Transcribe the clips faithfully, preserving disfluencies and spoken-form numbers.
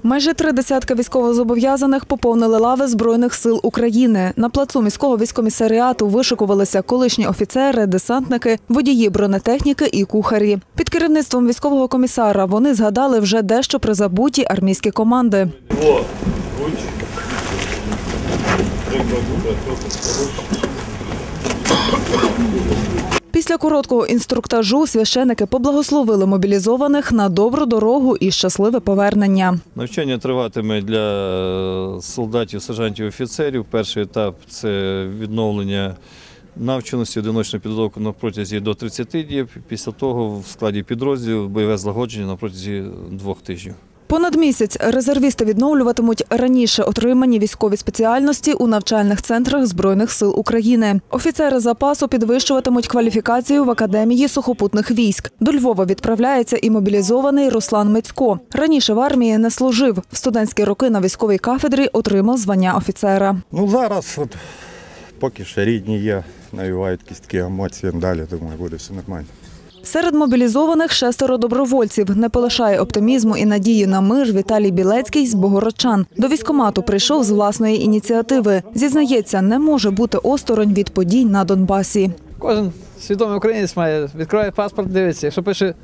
Майже три десятки військовозобов'язаних поповнили лави Збройних сил України. На плацу міського військкомісаріату вишикувалися колишні офіцери, десантники, водії бронетехніки і кухарі. Під керівництвом військового комісара вони згадали вже дещо призабуті армійські команди. Після короткого інструктажу священики поблагословили мобілізованих на добру дорогу і щасливе повернення. Навчання триватиме для солдатів, сержантів, офіцерів. Перший етап – це відновлення навченості, одиночну підготовку на протязі до тридцяти діб. Після того в складі підрозділів бойове злагодження на протязі двох тижнів. Понад місяць резервісти відновлюватимуть раніше отримані військові спеціальності у навчальних центрах Збройних сил України. Офіцери запасу підвищуватимуть кваліфікацію в Академії сухопутних військ. До Львова відправляється і мобілізований Руслан Мицько. Раніше в армії не служив. В студентські роки на військовій кафедрі отримав звання офіцера. Ну зараз, от, поки ще рідні є, навівають якісь такі емоції, далі, думаю, буде все нормально. Серед мобілізованих шестеро добровольців. Не полишає оптимізму і надії на мир Віталій Білецький з Богородчан. До військкомату прийшов з власної ініціативи. Зізнається, не може бути осторонь від подій на Донбасі. Кожен свідомий українець має, відкриває паспорт, дивиться. Якщо пише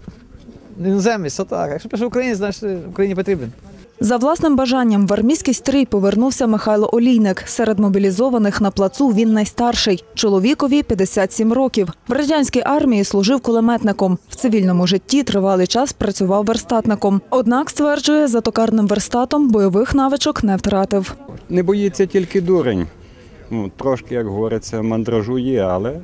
іноземець, то так. Якщо пише українець, значить Україні потрібен. За власним бажанням в армійський стрій повернувся Михайло Олійник. Серед мобілізованих на плацу він найстарший. Чоловікові п'ятдесят сім років. В радянській армії служив кулеметником. В цивільному житті тривалий час працював верстатником. Однак, стверджує, за токарним верстатом бойових навичок не втратив. Не боїться тільки дурень. Ну, трошки, як говориться, мандражу є, але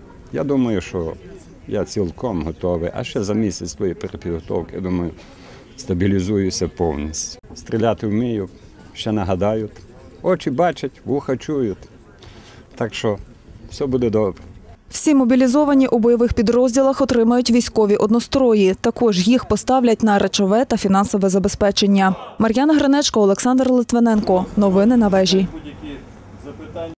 я думаю, що я цілком готовий. А ще за місяць твоєї перепідготовки, я думаю, стабілізуюся повністю. Стріляти вмію, ще нагадають. Очі бачать, вуха чують. Так що все буде добре. Всі мобілізовані у бойових підрозділах отримають військові однострої. Також їх поставлять на речове та фінансове забезпечення. Мар'яна Гринечко, Олександр Литвиненко. Новини на вежі.